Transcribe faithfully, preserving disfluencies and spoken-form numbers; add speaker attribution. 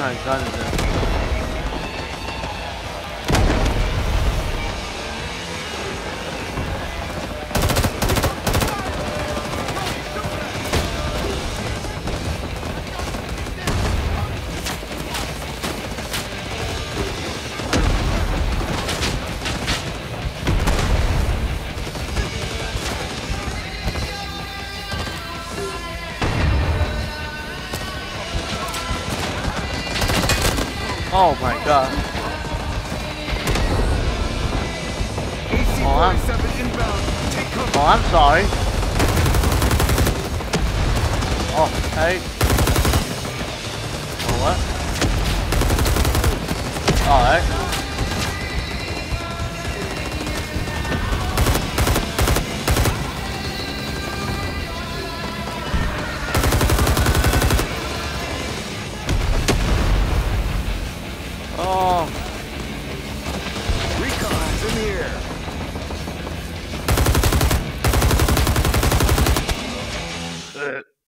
Speaker 1: kind of gun is it? Oh my god. Oh, I'm, oh, I'm sorry. Oh, hey. Oh, what? Alright. Oh.
Speaker 2: Recon's in the air.
Speaker 1: Shit.